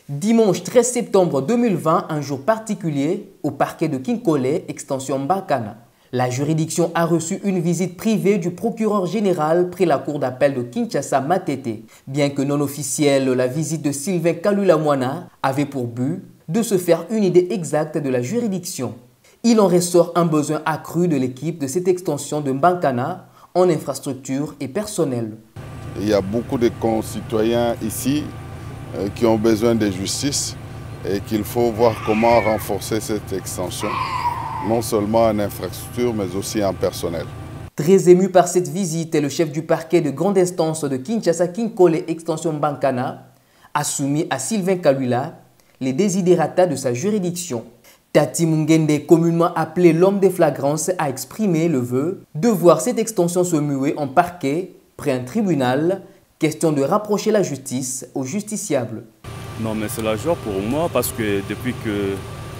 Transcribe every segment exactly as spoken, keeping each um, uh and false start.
Dimanche treize septembre deux mille vingt, un jour particulier au parquet de Kinkole, extension Mbakana. La juridiction a reçu une visite privée du procureur général près la cour d'appel de Kinshasa Matete. Bien que non officielle, la visite de Sylvain Kalula-Mwana avait pour but de se faire une idée exacte de la juridiction. Il en ressort un besoin accru de l'équipe de cette extension de Mbakana en infrastructure et personnel. Il y a beaucoup de concitoyens ici qui ont besoin de justice et qu'il faut voir comment renforcer cette extension, non seulement en infrastructure mais aussi en personnel. Très ému par cette visite, le chef du parquet de grande instance de Kinshasa Kinkole extension Mbakana a soumis à Sylvain Kalula les desiderata de sa juridiction. Tati Mungende, communément appelé l'homme des flagrances, a exprimé le vœu de voir cette extension se muer en parquet près un tribunal. Question de rapprocher la justice aux justiciables. Non, mais c'est la joie pour moi parce que depuis que euh,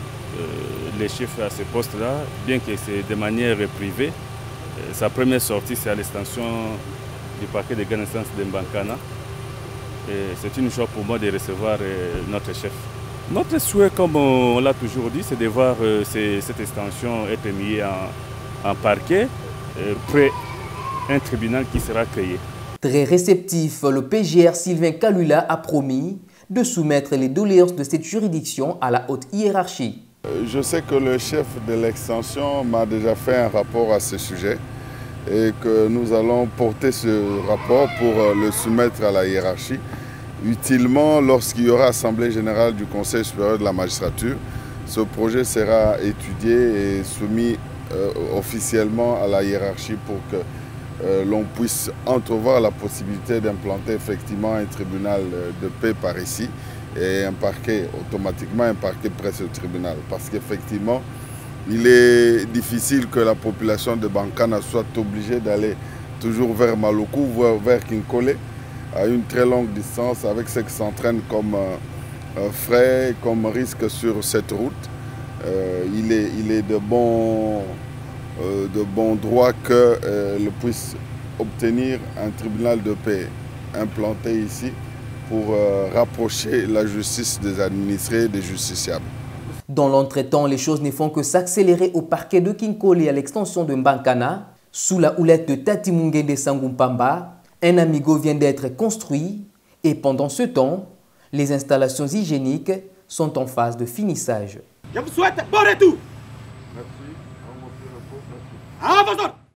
les chefs à ce poste-là, bien que c'est de manière privée, euh, sa première sortie c'est à l'extension du parquet de grande instance de Mbakana. C'est une joie pour moi de recevoir euh, notre chef. Notre souhait, comme on l'a toujours dit, c'est de voir euh, ces, cette extension être mise en, en parquet euh, près un tribunal qui sera créé. Très réceptif, le P G R Sylvain Kalula a promis de soumettre les doléances de cette juridiction à la haute hiérarchie. Je sais que le chef de l'extension m'a déjà fait un rapport à ce sujet et que nous allons porter ce rapport pour le soumettre à la hiérarchie. Utilement, lorsqu'il y aura Assemblée générale du Conseil supérieur de la magistrature, ce projet sera étudié et soumis euh, officiellement à la hiérarchie pour que Euh, l'on puisse entrevoir la possibilité d'implanter effectivement un tribunal de paix par ici et un parquet, automatiquement un parquet près ce tribunal. Parce qu'effectivement, il est difficile que la population de Mbakana soit obligée d'aller toujours vers Maluku, voire vers Kinkole, à une très longue distance, avec ce qui s'entraîne comme euh, frais, comme risque sur cette route. Euh, il est, il est de bon... de bon droit qu'elle euh, puisse obtenir un tribunal de paix implanté ici pour euh, rapprocher la justice des administrés et des justiciables. Dans l'entretemps, les choses ne font que s'accélérer au parquet de Kinkole et à l'extension de Mbakana. Sous la houlette de Tati Mungende Sangumpamba, un amigo vient d'être construit et pendant ce temps, les installations hygiéniques sont en phase de finissage. Je vous souhaite bon retour. Merci. Ah,